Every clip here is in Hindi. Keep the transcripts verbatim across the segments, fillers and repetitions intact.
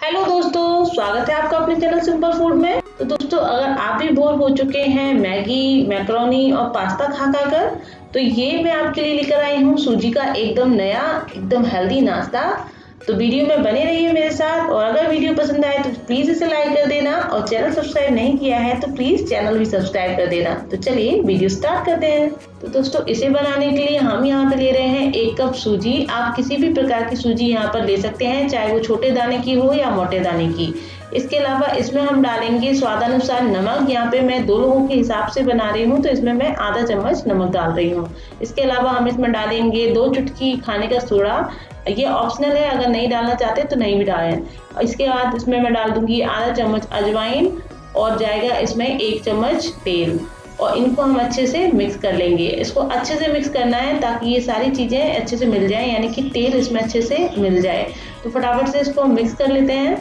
हेलो दोस्तों, स्वागत है आपका अपने चैनल सिंपल फूड में। तो दोस्तों, अगर आप भी बोर हो चुके हैं मैगी, मैक्रोनी और पास्ता खा खा कर, तो ये मैं आपके लिए लेकर आई हूँ सूजी का एकदम नया एकदम हेल्दी नाश्ता। तो वीडियो में बने रहिए मेरे साथ, और अगर वीडियो पसंद आए तो प्लीज इसे लाइक कर देना, और चैनल सब्सक्राइब नहीं किया है तो प्लीज चैनल भी सब्सक्राइब कर देना। तो चलिए वीडियो स्टार्ट करते हैं। तो दोस्तों, इसे बनाने के लिए हम यहाँ पे ले रहे हैं एक कप सूजी। आप किसी भी प्रकार की सूजी यहाँ पर ले सकते हैं, चाहे वो छोटे दाने की हो या मोटे दाने की। इसके अलावा इसमें हम डालेंगे स्वादानुसार नमक। यहाँ पे मैं दो लोगों के हिसाब से बना रही हूँ, तो इसमें मैं आधा चम्मच नमक डाल रही हूँ। इसके अलावा हम इसमें डालेंगे दो चुटकी खाने का सोडा। ये ऑप्शनल है, अगर नहीं डालना चाहते तो नहीं भी डालें। इसके बाद इसमें मैं डाल दूंगी आधा चम्मच अजवाइन, और जाएगा इसमें एक चम्मच तेल, और इनको हम अच्छे से मिक्स कर लेंगे। इसको अच्छे से मिक्स करना है ताकि ये सारी चीज़ें अच्छे से मिल जाए, यानी कि तेल इसमें अच्छे से मिल जाए। तो फटाफट से इसको मिक्स कर लेते हैं।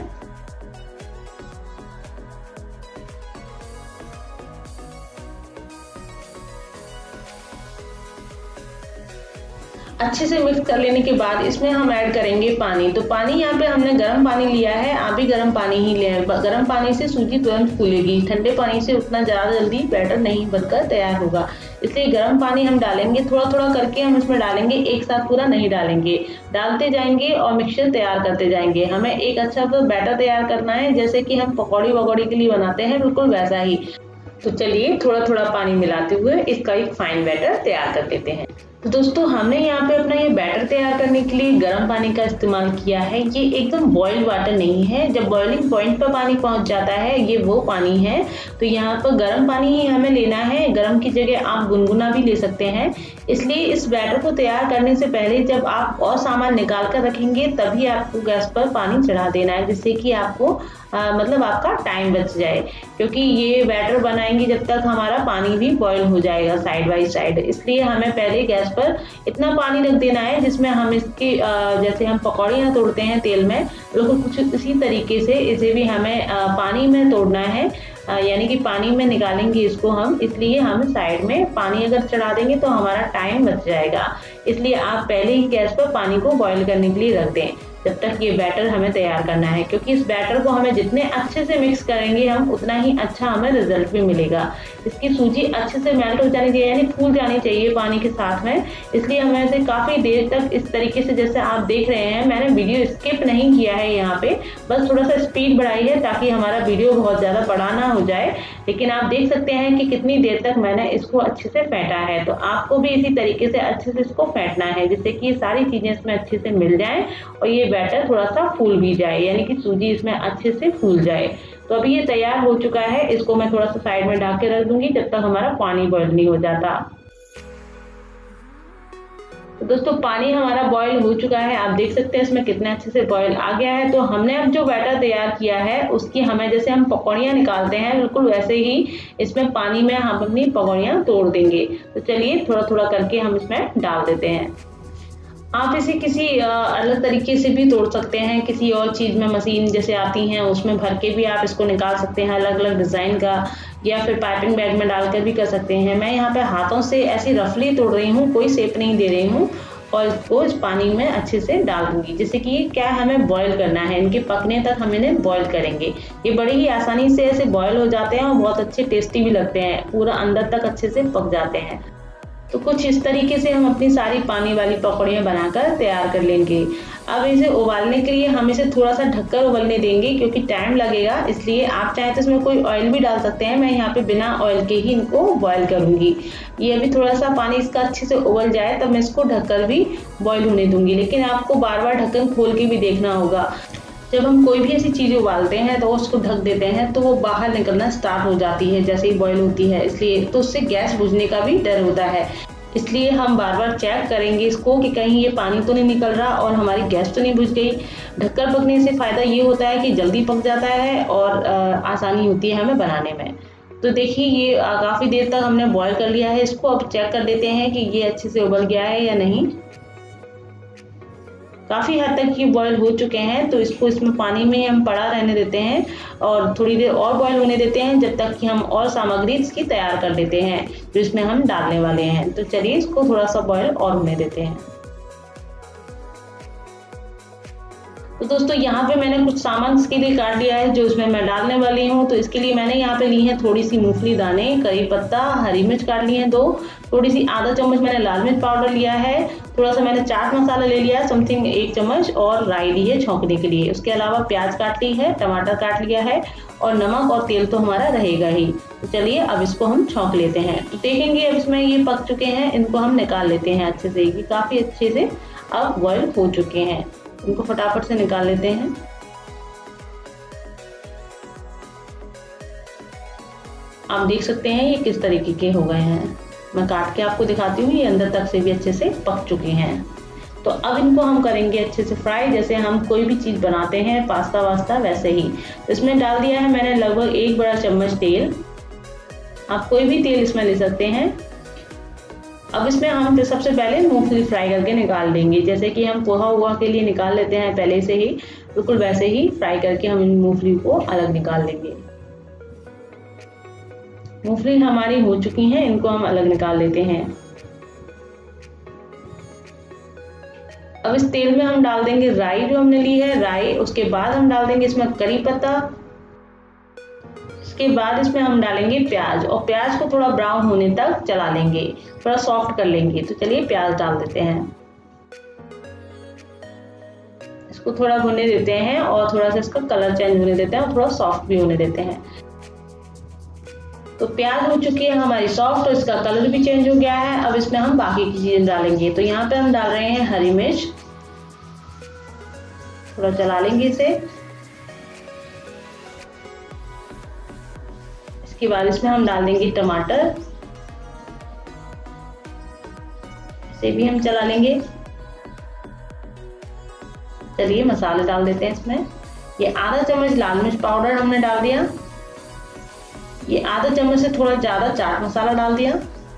अच्छे से मिक्स कर लेने के बाद इसमें हम ऐड करेंगे पानी। तो पानी यहाँ पे हमने गर्म पानी लिया है, आप भी गर्म पानी ही लें। गर्म पानी से सूजी तुरंत फूलेगी, ठंडे पानी से उतना ज़्यादा जल्दी बैटर नहीं बनकर तैयार होगा। इसलिए गर्म पानी हम डालेंगे, थोड़ा थोड़ा करके हम इसमें डालेंगे, एक साथ पूरा नहीं डालेंगे। डालते जाएंगे और मिक्सचर तैयार करते जाएंगे। हमें एक अच्छा सा बैटर तैयार करना है, जैसे कि हम पकौड़ी वकौड़ी के लिए बनाते हैं, बिल्कुल वैसा ही। तो चलिए थोड़ा थोड़ा पानी मिलाते हुए इसका एक फाइन बैटर तैयार कर लेते हैं। तो दोस्तों, हमने यहाँ पे अपना ये बैटर तैयार करने के लिए गर्म पानी का इस्तेमाल किया है। ये एकदम बॉइल्ड वाटर नहीं है, जब बॉइलिंग पॉइंट पर पानी पहुँच जाता है ये वो पानी है। तो यहाँ पर गर्म पानी ही हमें लेना है, गर्म की जगह आप गुनगुना भी ले सकते हैं। इसलिए इस बैटर को तैयार करने से पहले जब आप और सामान निकाल कर रखेंगे तभी आपको गैस पर पानी चढ़ा देना है, जिससे कि आपको आ, मतलब आपका टाइम बच जाए। क्योंकि ये बैटर बनाएंगे जब तक हमारा पानी भी बॉईल हो जाएगा साइड बाई साइड। इसलिए हमें पहले गैस पर इतना पानी रख देना है जिसमें हम इसकी जैसे हम पकौड़ियाँ तोड़ते हैं तेल में, बिल्कुल कुछ इसी तरीके से इसे भी हमें पानी में तोड़ना है, यानी कि पानी में निकालेंगे इसको हम। इसलिए हम साइड में पानी अगर चढ़ा देंगे तो हमारा टाइम बच जाएगा। इसलिए आप पहले ही गैस पर पानी को बॉईल करने के लिए रख दें जब तक ये बैटर हमें तैयार करना है, क्योंकि इस बैटर को हमें जितने अच्छे से मिक्स करेंगे हम उतना ही अच्छा हमें रिजल्ट भी मिलेगा। इसकी सूजी अच्छे से मेल्ट हो जानी चाहिए, यानी फूल जानी चाहिए पानी के साथ में। इसलिए हमें इसे काफ़ी देर तक इस तरीके से, जैसे आप देख रहे हैं, मैंने वीडियो स्किप नहीं किया है यहाँ पे, बस थोड़ा सा स्पीड बढ़ाई है ताकि हमारा वीडियो बहुत ज़्यादा बड़ा ना हो जाए। लेकिन आप देख सकते हैं कि कितनी देर तक मैंने इसको अच्छे से फेंटा है। तो आपको भी इसी तरीके से अच्छे से इसको फेंटना है, जिससे कि ये सारी चीज़ें इसमें अच्छे से मिल जाएं और ये बैटर थोड़ा सा फूल भी जाए, यानी कि सूजी इसमें अच्छे से फूल जाए। तो अभी ये तैयार हो चुका है, इसको मैं थोड़ा सा साइड में ढक के रख दूंगी जब तक हमारा पानी बॉईल नहीं हो जाता। तो दोस्तों, पानी हमारा बॉईल हो चुका है, आप देख सकते हैं इसमें कितने अच्छे से बॉईल आ गया है। तो हमने अब जो बैटर तैयार किया है उसकी हमें, जैसे हम पकौड़ियाँ निकालते हैं बिल्कुल वैसे ही इसमें पानी में हम अपनी पकौड़ियाँ तोड़ देंगे। तो चलिए थोड़ा थोड़ा करके हम इसमें डाल देते हैं। आप इसे किसी अलग तरीके से भी तोड़ सकते हैं, किसी और चीज़ में, मशीन जैसे आती हैं उसमें भर के भी आप इसको निकाल सकते हैं अलग अलग डिज़ाइन का, या फिर पाइपिंग बैग में डालकर भी कर सकते हैं। मैं यहाँ पे हाथों से ऐसी रफली तोड़ रही हूँ, कोई शेप नहीं दे रही हूँ, और इसको इस पानी में अच्छे से डाल दूंगी। जैसे कि क्या हमें बॉईल करना है, इनके पकने तक हम इन्हें बॉईल करेंगे। ये बड़ी ही आसानी से ऐसे बॉईल हो जाते हैं और बहुत अच्छे टेस्टी भी लगते हैं, पूरा अंदर तक अच्छे से पक जाते हैं। तो कुछ इस तरीके से हम अपनी सारी पानी वाली पकौड़ियाँ बनाकर तैयार कर लेंगे। अब इसे उबालने के लिए हम इसे थोड़ा सा ढककर उबलने देंगे, क्योंकि टाइम लगेगा। इसलिए आप चाहें तो इसमें कोई ऑयल भी डाल सकते हैं, मैं यहाँ पे बिना ऑयल के ही इनको बॉईल करूँगी। ये अभी थोड़ा सा पानी इसका अच्छे से उबल जाए तब मैं इसको ढककर भी बॉईल होने दूंगी। लेकिन आपको बार बार ढक्कन खोल के भी देखना होगा। जब हम कोई भी ऐसी चीज़ उबालते हैं तो उसको ढक देते हैं तो वो बाहर निकलना स्टार्ट हो जाती है जैसे ही बॉईल होती है, इसलिए तो उससे गैस बुझने का भी डर होता है। इसलिए हम बार बार चेक करेंगे इसको कि कहीं ये पानी तो नहीं निकल रहा और हमारी गैस तो नहीं बुझ गई। ढककर पकने से फ़ायदा ये होता है कि जल्दी पक जाता है और आसानी होती है हमें बनाने में। तो देखिए ये काफ़ी देर तक हमने बॉईल कर लिया है। इसको अब चेक कर लेते हैं कि ये अच्छे से उबल गया है या नहीं। काफ़ी हद तक ये बॉईल हो चुके हैं, तो इसको इसमें पानी में हम पड़ा रहने देते हैं और थोड़ी देर और बॉईल होने देते हैं, जब तक कि हम और सामग्री इसकी तैयार कर लेते हैं जो इसमें हम डालने वाले हैं। तो चलिए इसको थोड़ा सा बॉईल और होने देते हैं। तो दोस्तों यहाँ पे मैंने कुछ सामान इसके लिए काट लिया है जो इसमें मैं डालने वाली हूँ। तो इसके लिए मैंने यहाँ पे ली है थोड़ी सी मूंगफली दाने, करी पत्ता, हरी मिर्च काट ली है दो, थोड़ी सी आधा चम्मच मैंने लाल मिर्च पाउडर लिया है, थोड़ा सा मैंने चाट मसाला ले लिया है समथिंग एक चम्मच, और राई ली है छौंकने के लिए। उसके अलावा प्याज काट ली है, टमाटर काट लिया है, और नमक और तेल तो हमारा रहेगा ही। तो चलिए अब इसको हम छौंक लेते हैं। तो देखेंगे अब इसमें ये पक चुके हैं, इनको हम निकाल लेते हैं अच्छे से। ये काफ़ी अच्छे से अब बॉयल हो चुके हैं, इनको फटाफट से निकाल लेते हैं। आप देख सकते हैं ये किस तरीके के हो गए हैं। मैं काट के आपको दिखाती हूँ, ये अंदर तक से भी अच्छे से पक चुके हैं। तो अब इनको हम करेंगे अच्छे से फ्राई, जैसे हम कोई भी चीज़ बनाते हैं पास्ता वास्ता वैसे ही। तो इसमें डाल दिया है मैंने लगभग एक बड़ा चम्मच तेल, आप कोई भी तेल इसमें ले सकते हैं। अब इसमें हम सबसे पहले मूंगफली फ्राई करके निकाल देंगे, जैसे कि हम पोहा हुआ के लिए निकाल लेते हैं पहले से ही, बिल्कुल वैसे ही फ्राई करके हम इन मूंगफली को अलग निकाल लेंगे। मूंगफली हमारी हो चुकी हैं, इनको हम अलग निकाल लेते हैं। अब इस तेल में हम डाल देंगे राई जो हमने ली है, राई। उसके बाद हम डाल देंगे इसमें करी पत्ता, उसके बाद इसमें हम डालेंगे प्याज, और प्याज को थोड़ा ब्राउन होने तक चला लेंगे, थोड़ा सॉफ्ट कर लेंगे। तो चलिए प्याज डाल देते हैं, इसको थोड़ा भुनने देते हैं और थोड़ा सा इसका कलर चेंज होने देते हैं और थोड़ा सॉफ्ट भी होने देते हैं। तो प्याज हो चुकी है हमारी सॉफ्ट और इसका कलर भी चेंज हो गया है। अब इसमें हम बाकी की चीजें डालेंगे। तो यहाँ पे हम डाल रहे हैं हरी मिर्च, थोड़ा चला लेंगे इसे। इसके बाद इसमें हम डाल देंगे टमाटर, इसे भी हम चला लेंगे। चलिए मसाले डाल देते हैं इसमें। ये आधा चम्मच लाल मिर्च पाउडर हमने डाल दिया, ये आधा चम्मच से थोड़ा ज्यादा चाट मसाला डाल दिया।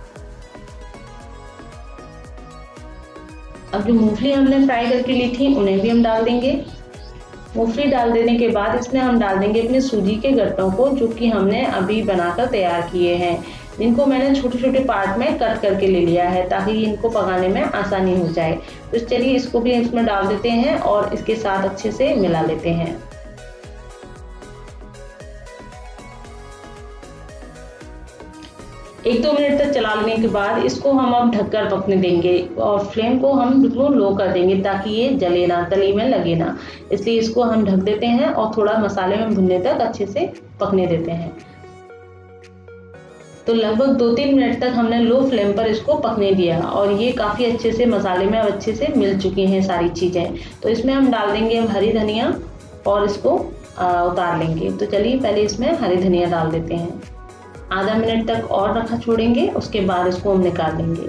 अब जो मूंगफली हमने फ्राई करके ली थी उन्हें भी हम डाल देंगे। मूंगफली डाल देने के बाद इसमें हम डाल देंगे अपने सूजी के गट्टों को, जो कि हमने अभी बनाकर तैयार किए हैं, जिनको मैंने छोटे छोटे पार्ट में कट करके ले लिया है ताकि इनको पकाने में आसानी हो जाए। तो चलिए इसको भी इसमें डाल देते हैं और इसके साथ अच्छे से मिला लेते हैं। एक दो मिनट तक चला लेने के बाद इसको हम अब ढककर पकने देंगे, और फ्लेम को हम बिल्कुल लो कर देंगे ताकि ये जले ना, तली में लगे ना। इसलिए इसको हम ढक देते हैं और थोड़ा मसाले में भुनने तक अच्छे से पकने देते हैं। तो लगभग दो तीन मिनट तक हमने लो फ्लेम पर इसको पकने दिया, और ये काफ़ी अच्छे से मसाले में अब अच्छे से मिल चुकी हैं सारी चीज़ें। तो इसमें हम डाल देंगे अब हरी धनिया और इसको उतार लेंगे। तो चलिए पहले इसमें हरी धनिया डाल देते हैं, आधा मिनट तक और रखा छोड़ेंगे, उसके बाद इसको हम निकाल लेंगे।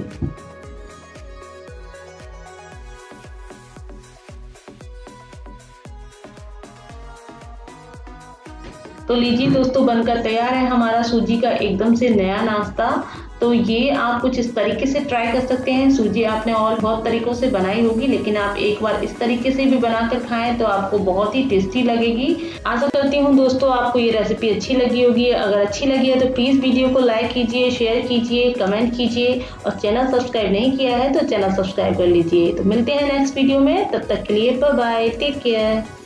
तो लीजिए दोस्तों, बनकर तैयार है हमारा सूजी का एकदम से नया नाश्ता। तो ये आप कुछ इस तरीके से ट्राई कर सकते हैं। सूजी आपने और बहुत तरीकों से बनाई होगी, लेकिन आप एक बार इस तरीके से भी बनाकर खाएं तो आपको बहुत ही टेस्टी लगेगी। आशा करती हूँ दोस्तों आपको ये रेसिपी अच्छी लगी होगी। अगर अच्छी लगी है तो प्लीज़ वीडियो को लाइक कीजिए, शेयर कीजिए, कमेंट कीजिए, और चैनल सब्सक्राइब नहीं किया है तो चैनल सब्सक्राइब कर लीजिए। तो मिलते हैं नेक्स्ट वीडियो में, तब तक के लिए बाय बाय, टेक केयर।